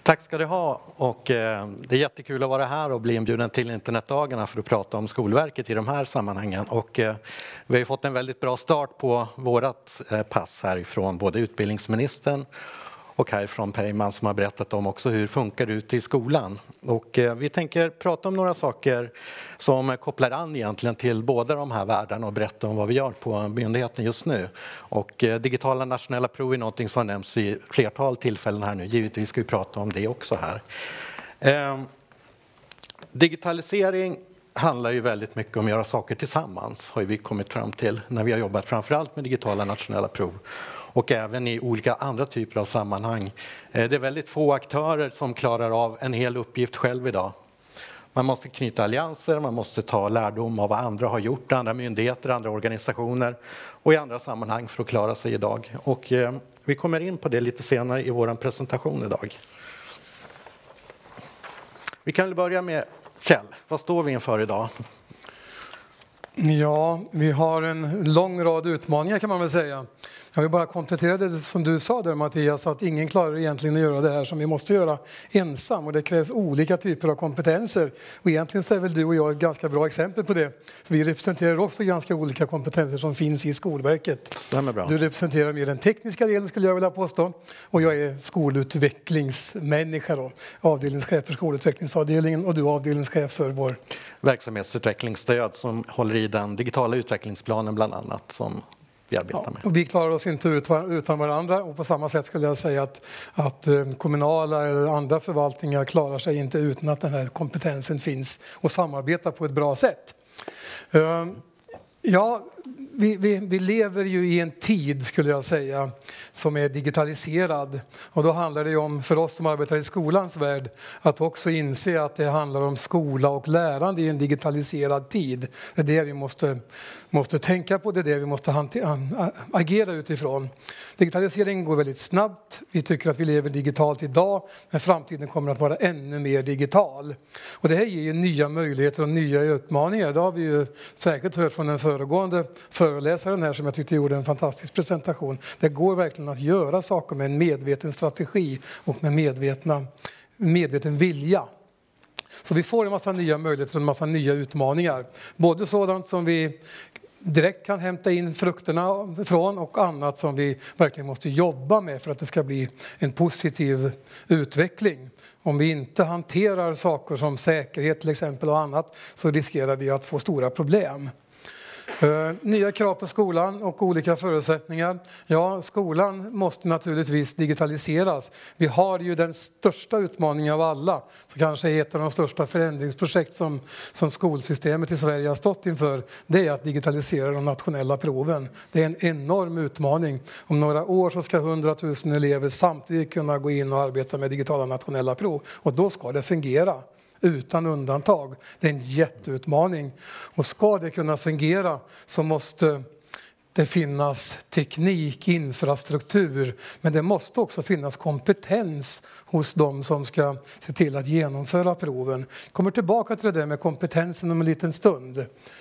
Tack ska du ha, och det är jättekul att vara här och bli inbjuden till internetdagarna för att prata om Skolverket i de här sammanhangen. Och vi har ju fått en väldigt bra start på vårat pass härifrån både utbildningsministern och härifrån Peyman som har berättat om också hur funkar det ute i skolan. Och vi tänker prata om några saker som kopplar an egentligen till båda de här världarna och berätta om vad vi gör på myndigheten just nu. Och digitala nationella prov är någonting som nämns vid flertal tillfällen här nu. Givetvis ska vi prata om det också här. Digitalisering handlar ju väldigt mycket om att göra saker tillsammans, har vi kommit fram till när vi har jobbat framförallt med digitala nationella prov. Och även i olika andra typer av sammanhang. Det är väldigt få aktörer som klarar av en hel uppgift själv idag. Man måste knyta allianser, man måste ta lärdom av vad andra har gjort, andra myndigheter, andra organisationer och i andra sammanhang för att klara sig idag. Och vi kommer in på det lite senare i vår presentation idag. Vi kan börja med Kjell. Vad står vi inför idag? Ja, vi har en lång rad utmaningar kan man väl säga. Jag vill bara komplettera det som du sa där, Mattias, att ingen klarar egentligen att göra det här som vi måste göra ensam. Och det krävs olika typer av kompetenser. Och egentligen så är väl du och jag ett ganska bra exempel på det. Vi representerar också ganska olika kompetenser som finns i Skolverket. Stämmer bra. Du representerar mer den tekniska delen skulle jag vilja påstå. Och jag är skolutvecklingsmänniska då. Avdelningschef för skolutvecklingsavdelningen och du är avdelningschef för vår verksamhetsutvecklingsstöd som håller i den digitala utvecklingsplanen bland annat som vi arbetar med. Och vi klarar oss inte utan varandra och på samma sätt skulle jag säga att kommunala eller andra förvaltningar klarar sig inte utan att den här kompetensen finns och samarbetar på ett bra sätt. Ja, vi lever ju i en tid skulle jag säga som är digitaliserad och då handlar det ju om för oss som arbetar i skolans värld att också inse att det handlar om skola och lärande i en digitaliserad tid. Det är det vi måste tänka på, det är det vi måste agera utifrån. Digitaliseringen går väldigt snabbt, vi tycker att vi lever digitalt idag men framtiden kommer att vara ännu mer digital. Och det här ger ju nya möjligheter och nya utmaningar. Det har vi ju säkert hört från den föregående föreläsaren här som jag tyckte gjorde en fantastisk presentation. Det går verkligen att göra saker med en medveten strategi och med medveten vilja. Så vi får en massa nya möjligheter och en massa nya utmaningar. Både sådant som vi direkt kan hämta in frukterna från och annat som vi verkligen måste jobba med för att det ska bli en positiv utveckling. Om vi inte hanterar saker som säkerhet till exempel och annat så riskerar vi att få stora problem. Nya krav på skolan och olika förutsättningar. Ja, skolan måste naturligtvis digitaliseras. Vi har ju den största utmaningen av alla. Så kanske ett av de största förändringsprojekt som skolsystemet i Sverige har stått inför. Det är att digitalisera de nationella proven. Det är en enorm utmaning. Om några år så ska 100 000 elever samtidigt kunna gå in och arbeta med digitala nationella prov. Och då ska det fungera. Utan undantag. Det är en jätteutmaning. Och ska det kunna fungera så måste det finnas teknik, infrastruktur. Men det måste också finnas kompetens hos de som ska se till att genomföra proven. Jag kommer tillbaka till det där med kompetensen om en liten stund.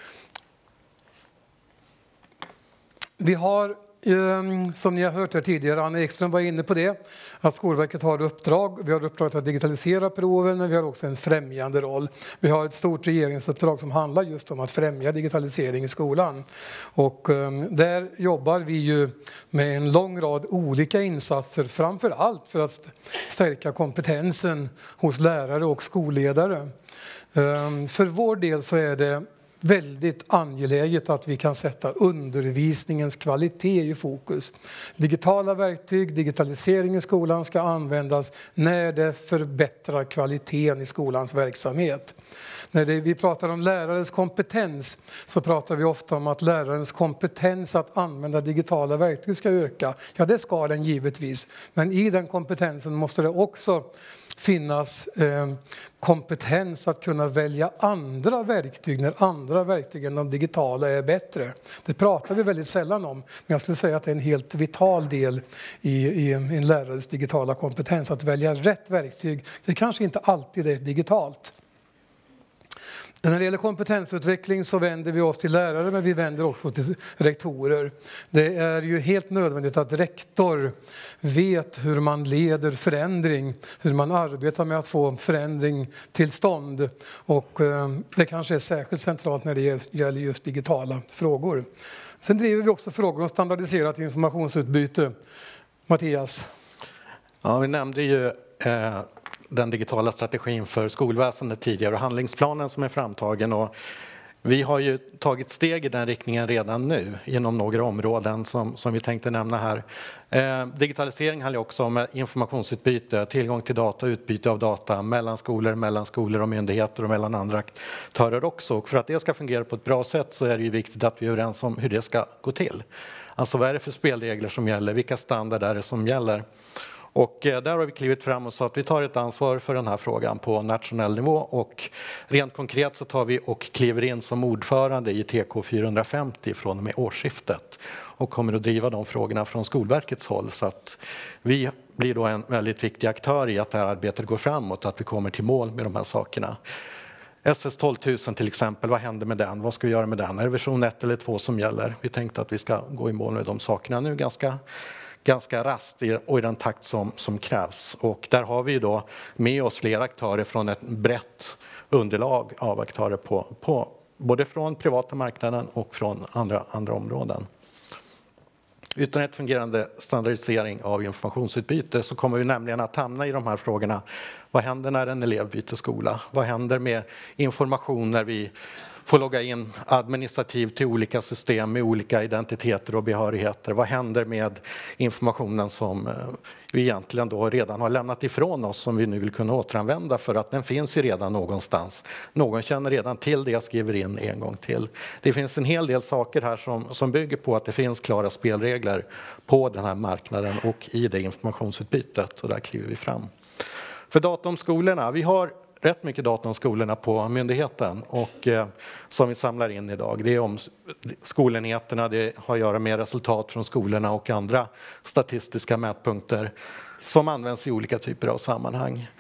Vi har som ni har hört här tidigare, Anna Ekström var inne på det, att Skolverket har uppdrag. Vi har uppdraget att digitalisera proven men vi har också en främjande roll. Vi har ett stort regeringsuppdrag som handlar just om att främja digitalisering i skolan. Och där jobbar vi ju med en lång rad olika insatser, framför allt för att stärka kompetensen hos lärare och skolledare. För vår del så är det väldigt angeläget att vi kan sätta undervisningens kvalitet i fokus. Digitala verktyg, digitalisering i skolan ska användas när det förbättrar kvaliteten i skolans verksamhet. När vi pratar om lärares kompetens så pratar vi ofta om att lärarens kompetens att använda digitala verktyg ska öka. Ja, det ska den givetvis. Men i den kompetensen måste det också finnas kompetens att kunna välja andra verktyg när andra verktyg än de digitala är bättre. Det pratar vi väldigt sällan om, men jag skulle säga att det är en helt vital del i en lärares digitala kompetens. Att välja rätt verktyg, det kanske inte alltid är digitalt. När det gäller kompetensutveckling så vänder vi oss till lärare, men vi vänder också till rektorer. Det är ju helt nödvändigt att rektor vet hur man leder förändring, hur man arbetar med att få förändring till stånd. Och det kanske är särskilt centralt när det gäller just digitala frågor. Sen driver vi också frågor om standardiserat informationsutbyte. Mattias? Ja, vi nämnde ju den digitala strategin för skolväsendet tidigare och handlingsplanen som är framtagen. Och vi har ju tagit steg i den riktningen redan nu inom några områden som vi tänkte nämna här. Digitalisering handlar också om informationsutbyte, tillgång till data och utbyte av data mellan skolor och myndigheter och mellan andra aktörer också. Och för att det ska fungera på ett bra sätt så är det ju viktigt att vi är överens om hur det ska gå till. Alltså vad är det för spelregler som gäller, vilka standarder är det som gäller? Och där har vi klivit fram och sa att vi tar ett ansvar för den här frågan på nationell nivå och rent konkret så tar vi och kliver in som ordförande i TK 450 från och med årsskiftet och kommer att driva de frågorna från Skolverkets håll så att vi blir då en väldigt viktig aktör i att det här arbetet går framåt och att vi kommer till mål med de här sakerna. SS 12 000 till exempel, vad händer med den? Vad ska vi göra med den? Är det version 1 eller 2 som gäller? Vi tänkte att vi ska gå i mål med de sakerna nu ganska raskt och i den takt som krävs. Och där har vi då med oss flera aktörer från ett brett underlag av aktörer på både från privata marknaden och från andra områden. Utan ett fungerande standardisering av informationsutbyte så kommer vi nämligen att hamna i de här frågorna. Vad händer när en elev byter skola? Vad händer med information när vi får logga in administrativt till olika system med olika identiteter och behörigheter? Vad händer med informationen som vi egentligen då redan har lämnat ifrån oss som vi nu vill kunna återanvända för att den finns ju redan någonstans. Någon känner redan till det jag skriver in en gång till. Det finns en hel del saker här som bygger på att det finns klara spelregler på den här marknaden och i det informationsutbytet och där kliver vi fram. För data om skolorna, vi har rätt mycket data om skolorna på myndigheten och som vi samlar in idag. Det är om skolenheterna, det har att göra med resultat från skolorna och andra statistiska mätpunkter som används i olika typer av sammanhang.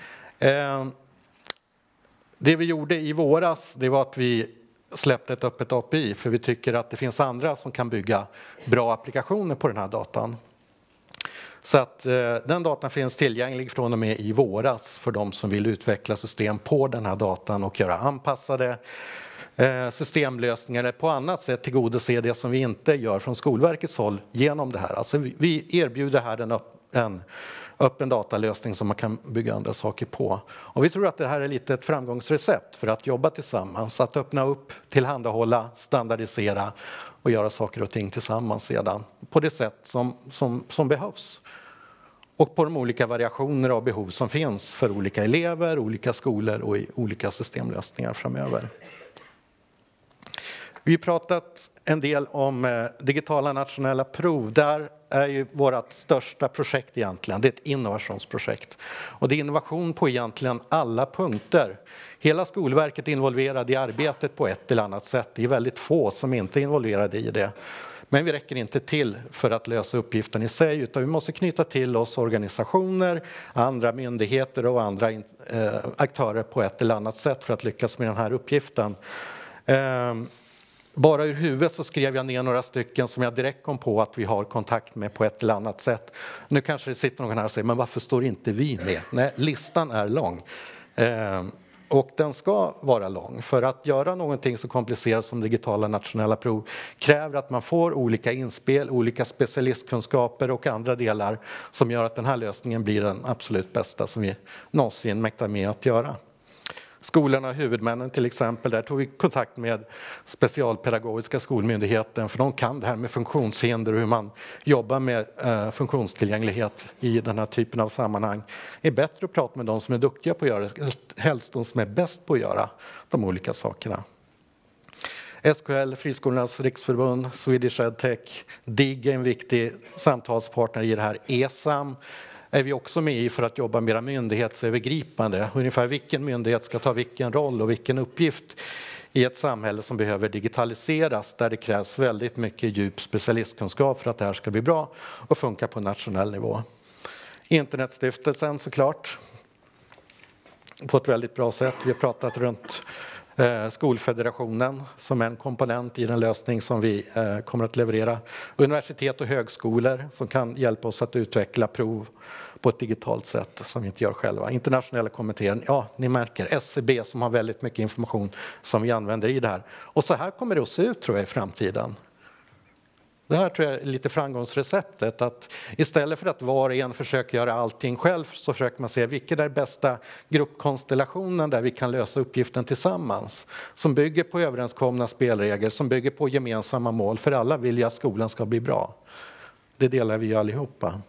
Det vi gjorde i våras, det var att vi släppte ett öppet API för vi tycker att det finns andra som kan bygga bra applikationer på den här datan. Så att den datan finns tillgänglig från och med i våras för de som vill utveckla system på den här datan och göra anpassade systemlösningar eller på annat sätt tillgodose det som vi inte gör från Skolverkets håll genom det här. Alltså vi erbjuder här en öppen datalösning som man kan bygga andra saker på. Och vi tror att det här är lite ett framgångsrecept för att jobba tillsammans, att öppna upp, tillhandahålla, standardisera och göra saker och ting tillsammans sedan på det sätt som behövs. Och på de olika variationer av behov som finns för olika elever, olika skolor och i olika systemlösningar framöver. Vi har pratat en del om digitala nationella prov. Där är ju vårt största projekt egentligen. Det är ett innovationsprojekt. Och det är innovation på egentligen alla punkter. Hela Skolverket är involverad i arbetet på ett eller annat sätt. Det är väldigt få som inte är involverade i det. Men vi räcker inte till för att lösa uppgiften i sig utan vi måste knyta till oss organisationer, andra myndigheter och andra aktörer på ett eller annat sätt för att lyckas med den här uppgiften. Bara ur huvudet så skrev jag ner några stycken som jag direkt kom på att vi har kontakt med på ett eller annat sätt. Nu kanske det sitter någon här och säger, men varför står inte vi med? Nej, listan är lång. Och den ska vara lång. För att göra någonting så komplicerat som digitala nationella prov kräver att man får olika inspel, olika specialistkunskaper och andra delar som gör att den här lösningen blir den absolut bästa som vi någonsin mäktar med att göra. Skolorna och huvudmännen till exempel, där tog vi kontakt med specialpedagogiska skolmyndigheten för de kan det här med funktionshinder och hur man jobbar med funktionstillgänglighet i den här typen av sammanhang. Det är bättre att prata med de som är duktiga på att göra det, helst de som är bäst på att göra de olika sakerna. SKL, Friskolornas riksförbund, Swedish EdTech, DIGG är en viktig samtalspartner i det här. ESAM är vi också med i för att jobba mer myndighetsövergripande. Ungefär vilken myndighet ska ta vilken roll och vilken uppgift i ett samhälle som behöver digitaliseras där det krävs väldigt mycket djup specialistkunskap för att det här ska bli bra och funka på nationell nivå. Internetstiftelsen såklart på ett väldigt bra sätt. Vi har pratat runt Skolfederationen som en komponent i den lösning som vi kommer att leverera. Universitet och högskolor som kan hjälpa oss att utveckla prov på ett digitalt sätt som vi inte gör själva. Internationella kommittéer, ja ni märker, SCB som har väldigt mycket information som vi använder i det här. Och så här kommer det att se ut tror jag i framtiden. Det här tror jag är lite framgångsreceptet, att istället för att var och en försöker göra allting själv så försöker man se vilken är bästa gruppkonstellationen där vi kan lösa uppgiften tillsammans. Som bygger på överenskomna spelregler, som bygger på gemensamma mål, för alla vill ju att skolan ska bli bra. Det delar vi ju allihopa.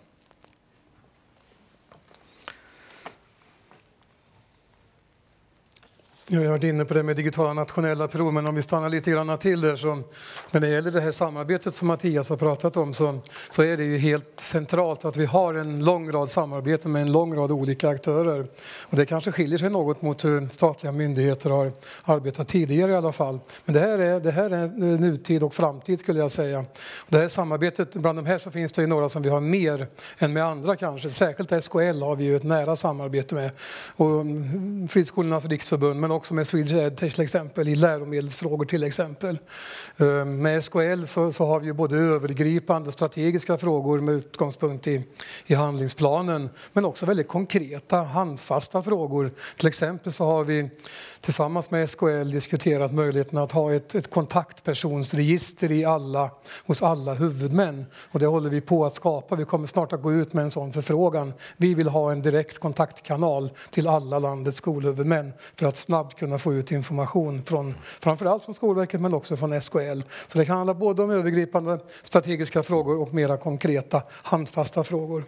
Jag har varit inne på det med digitala nationella prov, men om vi stannar lite grann till där så när det gäller det här samarbetet som Mattias har pratat om så är det ju helt centralt att vi har en lång rad samarbeten med en lång rad olika aktörer. Och det kanske skiljer sig något mot hur statliga myndigheter har arbetat tidigare i alla fall. Men det här är nutid och framtid skulle jag säga. Och det här samarbetet, bland de här så finns det ju några som vi har mer än med andra kanske. Särskilt SKL har vi ju ett nära samarbete med. Och Friskolornas riksförbund, men också med Swedish Ed till exempel i läromedelsfrågor till exempel. Med SKL så har vi ju både övergripande strategiska frågor med utgångspunkt i handlingsplanen, men också väldigt konkreta handfasta frågor. Till exempel så har vi tillsammans med SKL diskuterat möjligheten att ha ett kontaktpersonsregister hos alla huvudmän. Och det håller vi på att skapa. Vi kommer snart att gå ut med en sån förfrågan. Vi vill ha en direkt kontaktkanal till alla landets skolhuvudmän för att snabbt kunna få ut information framförallt från Skolverket men också från SKL. Så det kan handla både om övergripande strategiska frågor och mera konkreta handfasta frågor.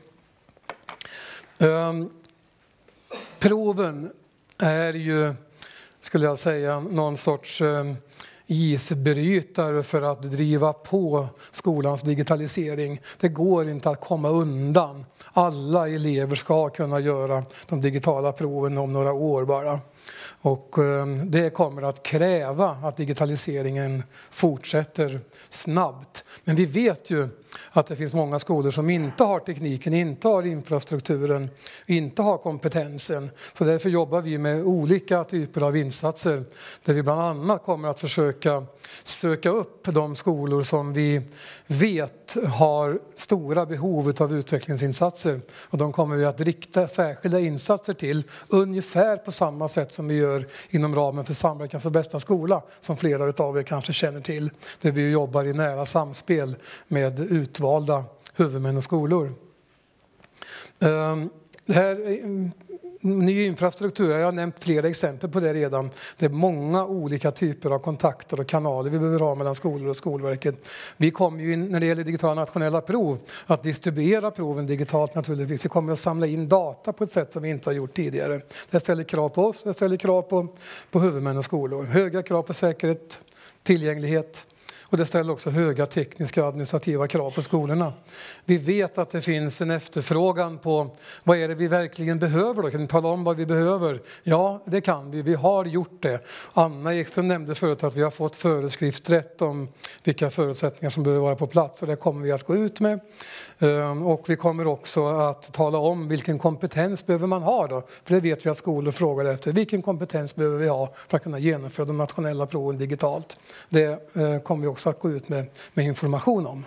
Proven är ju, skulle jag säga, någon sorts isbrytare för att driva på skolans digitalisering. Det går inte att komma undan. Alla elever ska kunna göra de digitala proven om några år bara. Och det kommer att kräva att digitaliseringen fortsätter snabbt. Men vi vet ju att det finns många skolor som inte har tekniken, inte har infrastrukturen, inte har kompetensen. Så därför jobbar vi med olika typer av insatser där vi bland annat kommer att försöka söka upp de skolor som vi vet har stora behov av utvecklingsinsatser. Och de kommer vi att rikta särskilda insatser till ungefär på samma sätt som vi gör inom ramen för Samverkan för bästa skola, som flera av er kanske känner till. Där vi jobbar i nära samspel med utvalda huvudmän och skolor. Det här ny infrastruktur, jag har nämnt flera exempel på det redan. Det är många olika typer av kontakter och kanaler vi behöver ha mellan skolor och Skolverket. Vi kommer ju när det gäller digitala nationella prov att distribuera proven digitalt naturligtvis. Vi kommer att samla in data på ett sätt som vi inte har gjort tidigare. Det ställer krav på oss, det ställer krav på huvudmän och skolor. Höga krav på säkerhet, tillgänglighet. Och det ställer också höga tekniska och administrativa krav på skolorna. Vi vet att det finns en efterfrågan på vad är det vi verkligen behöver då? Kan ni tala om vad vi behöver? Ja, det kan vi. Vi har gjort det. Anna Ekström nämnde förut att vi har fått föreskriftsrätt om vilka förutsättningar som behöver vara på plats. Och det kommer vi att gå ut med. Och vi kommer också att tala om vilken kompetens behöver man ha då? För det vet vi att skolor frågar efter. Vilken kompetens behöver vi ha för att kunna genomföra de nationella proven digitalt? Det kommer vi också att gå ut med information om.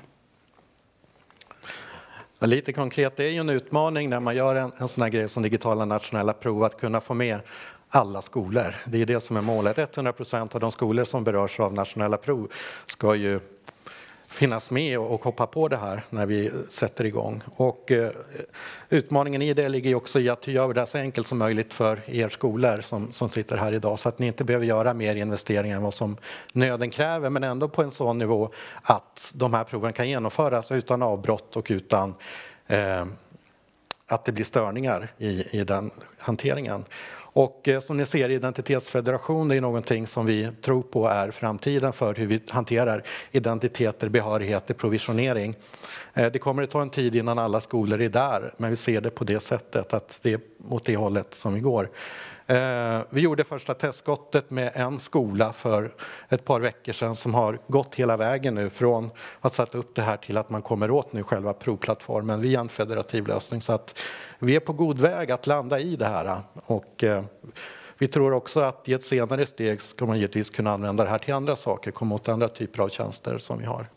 Lite konkret, det är ju en utmaning när man gör en sån här grej som digitala nationella prov att kunna få med alla skolor. Det är det som är målet. 100% av de skolor som berörs av nationella prov ska ju finnas med och hoppa på det här när vi sätter igång. Och utmaningen i det ligger också i att göra det så enkelt som möjligt för er skolor som sitter här idag så att ni inte behöver göra mer investeringar än vad som nöden kräver, men ändå på en sån nivå att de här proven kan genomföras utan avbrott och utan att det blir störningar i den hanteringen. Och som ni ser, identitetsfederation är någonting som vi tror på är framtiden för hur vi hanterar identiteter, behörigheter, provisionering. Det kommer att ta en tid innan alla skolor är där, men vi ser det på det sättet att det är mot det hållet som vi går. Vi gjorde första testskottet med en skola för ett par veckor sedan som har gått hela vägen nu från att sätta upp det här till att man kommer åt nu själva provplattformen via en federativ lösning. Så att vi är på god väg att landa i det här och Vi tror också att i ett senare steg ska man givetvis kunna använda det här till andra saker, komma åt andra typer av tjänster som vi har.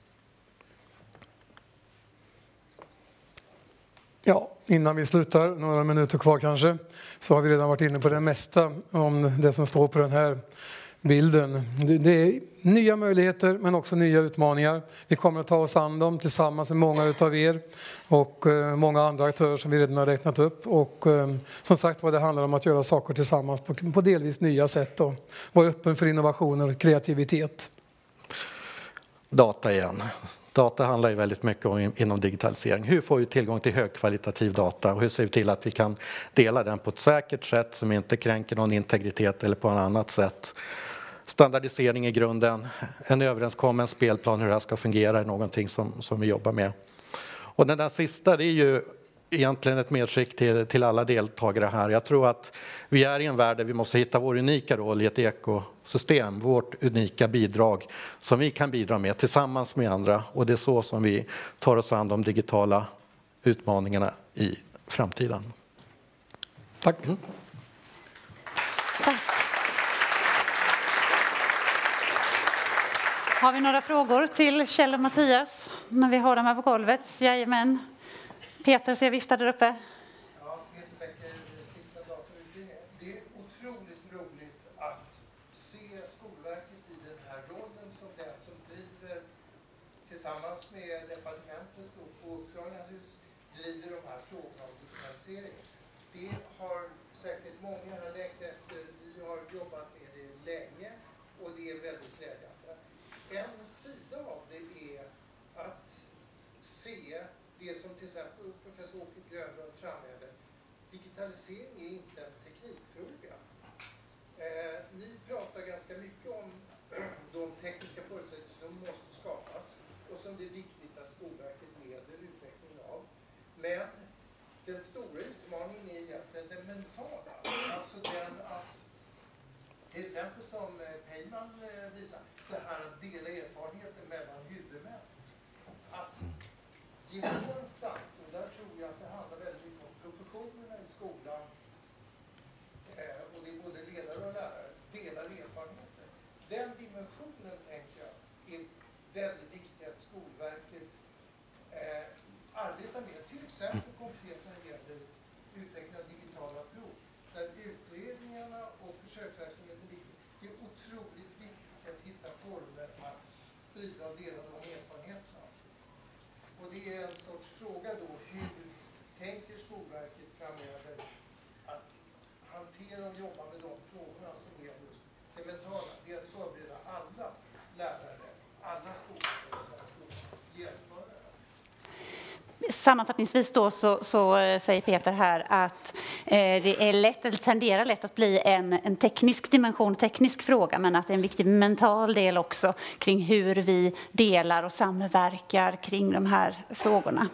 Ja, innan vi slutar, några minuter kvar kanske, så har vi redan varit inne på det mesta om det som står på den här bilden. Det är nya möjligheter men också nya utmaningar. Vi kommer att ta oss an dem tillsammans med många utav er och många andra aktörer som vi redan har räknat upp. Och som sagt vad det handlar om att göra saker tillsammans på delvis nya sätt och vara öppen för innovationer och kreativitet. Data igen. Data handlar ju väldigt mycket om inom digitalisering. Hur får vi tillgång till högkvalitativ data och hur ser vi till att vi kan dela den på ett säkert sätt som inte kränker någon integritet eller på ett annat sätt. Standardisering i grunden, en överenskommen spelplan hur det här ska fungera är någonting som vi jobbar med. Och den där sista, det är ju egentligen ett medskick till alla deltagare här. Jag tror att vi är i en värld där vi måste hitta vår unika roll i ett ekosystem, vårt unika bidrag som vi kan bidra med tillsammans med andra. Och det är så som vi tar oss an de digitala utmaningarna i framtiden. Tack. Tack. Har vi några frågor till Kjell och Mattias när vi har dem här på golvet? Jajamän. Peter ser vifta där uppe. Ja, Peter Bäcker, Stiftelsen Datorutbildning. Det är otroligt roligt att se Skolverket i den här rollen som den som driver tillsammans med departementet och på uppdrag naturligtvis driver de här frågorna om digitalisering. Det har säkert många här längtat efter. Vi har jobbat med det länge och det är väldigt glädjande. En sida av det är att se det som till exempel professor Åke Grönlund framhäver, digitalisering är inte en teknikfråga. Ni pratar ganska mycket om de tekniska förutsättningar som måste skapas och som det är viktigt att Skolverket leder utvecklingen av. Men den stora utmaningen är egentligen den mentala. Alltså den att, till exempel som Pejman visar, det här att dela erfarenheter mellan huvudmän. Att gemensamt, och där tror jag att det handlar väldigt mycket om professionerna i skolan, och det är både ledare och lärare, delar erfarenheter. Den dimensionen, tänker jag, är väldigt viktig att Skolverket arbetar med. Till exempel konkret när det gäller utveckling av digitala prov, där utredningarna och försöksverksamheten ligger. Det är otroligt viktigt att hitta former att sprida och dela de erfarenheterna. Och det är en sorts fråga då, hur tänker Skolverket framöver att hantera och jobba med de frågorna som är just det mentala. Det är att förbereda alla lärare, alla skolor, genomföra det. Sammanfattningsvis då så säger Peter här att det är lätt, eller tenderar lätt att bli en teknisk dimension, teknisk fråga, men att det är en viktig mental del också kring hur vi delar och samverkar kring de här frågorna.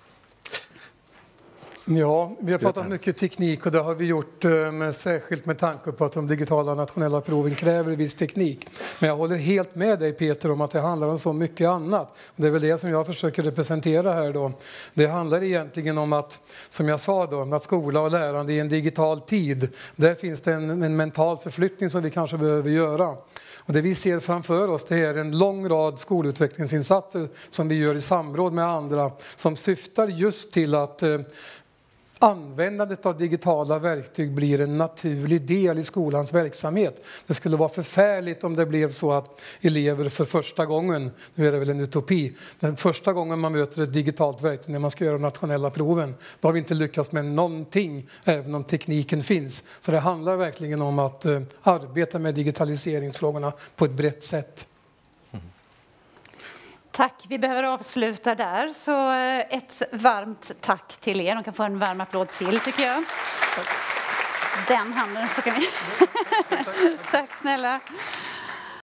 Ja, vi har pratat mycket teknik och det har vi gjort särskilt med tanke på att de digitala nationella proven kräver viss teknik. Men jag håller helt med dig Peter om att det handlar om så mycket annat. Och det är väl det som jag försöker representera här då. Det handlar egentligen om att, som jag sa då, att skola och lärande i en digital tid, där finns det en mental förflyttning som vi kanske behöver göra. Och det vi ser framför oss det är en lång rad skolutvecklingsinsatser som vi gör i samråd med andra som syftar just till att användandet av digitala verktyg blir en naturlig del i skolans verksamhet. Det skulle vara förfärligt om det blev så att elever för första gången, nu är det väl en utopi, den första gången man möter ett digitalt verktyg när man ska göra de nationella proven, då har vi inte lyckats med någonting, även om tekniken finns. Så det handlar verkligen om att arbeta med digitaliseringsfrågorna på ett brett sätt. Tack, vi behöver avsluta där. Så ett varmt tack till er. De kan få en varm applåd till tycker jag. Tack. Den handen ska vi. Tack snälla.